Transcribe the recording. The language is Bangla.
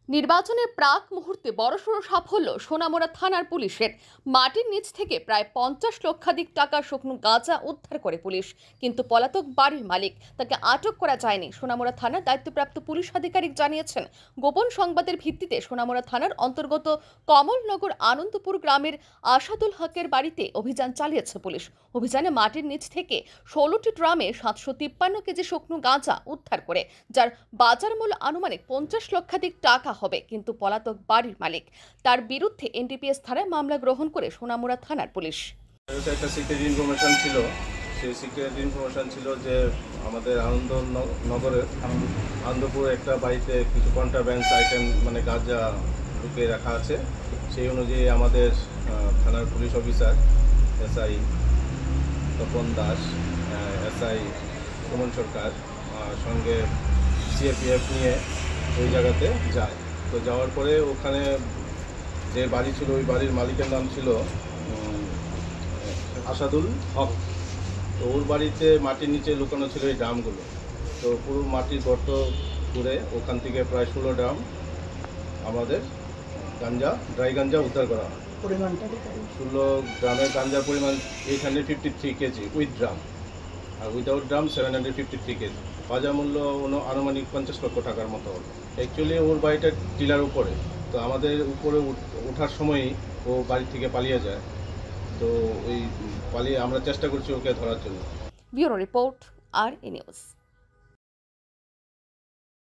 নির্বাচনের প্রাক মুহূর্তে বড়সড় সাফল্য সোনামুড়া থানার পুলিশের। মাটির নিচ থেকে প্রায় 50 লক্ষাধিক টাকা শুকনো গাঁজা উদ্ধার করে পুলিশ, কিন্তু পলাতক বাড়ির মালিক তাকে আটক করা যায়নি। সোনামুড়া থানার দায়িত্বপ্রাপ্ত পুলিশ আধিকারিক জানিয়েছেন, গোপন সংবাদের ভিত্তিতে সোনামুড়া থানার অন্তর্গত কমলনগর আনন্দপুর গ্রামের আসাদুল হকের বাড়িতে অভিযান চালিয়েছে পুলিশ। অভিযানে মাটির নিচ থেকে 16টি ড্রামে 753 কেজি শুকনো গাঁজা উদ্ধার করে, যার বাজার মূল্য আনুমানিক 50 লক্ষাধিক টাকা হবে, কিন্তু পলাতক বাড়ির মালিক। তার বিরুদ্ধে এনডিপিএস থানায় মামলা গ্রহণ করে সোনামুড়া থানার পুলিশ। একটা সিক্রেট ইনফরমেশন ছিল, সেই সিক্রেট ইনফরমেশন ছিল যে আমাদের নগরের আনন্দপুর একটা বাড়িতে কিছু কন্ট্রাব্যান্ড আইটেম মানে গাঁজা ঢুকিয়ে রাখা আছে। সেই অনুযায়ী আমাদের থানার police officer SI Tapan Das, SI Suman Sarkar সঙ্গে সিএপিএফ নিয়ে ওই জায়গাতে যায়। তো যাওয়ার পরে ওখানে যে বাড়ি ছিল ওই বাড়ির মালিকের নাম ছিল আসাদুল হক। তো ওর বাড়িতে মাটির নিচে লুকানো ছিল এই ড্রামগুলো। তো পুরো মাটির গর্ত করে ওখান থেকে প্রায় 16 ড্রাম আমাদের গাঞ্জা, ড্রাই গাঞ্জা উদ্ধার করা হয়। পরিমাণটা 16 গ্রামের গাঞ্জার পরিমাণ 853 কেজি উইথ ড্রাম, আর উইদাউট ড্রাম 753 কেজি। বাজার মূল্য আনুমানিক 50 লক্ষ টাকার মতো হবে। অ্যাকচুয়ালি ওর বাড়িটা টিলার উপরে, তো আমাদের উপরে ওঠার সময়ই ও বাড়ি থেকে পালিয়ে যায়। তো ওই পালিয়ে আমরা চেষ্টা করছি ওকে ধরার জন্য। Bureau report, R news.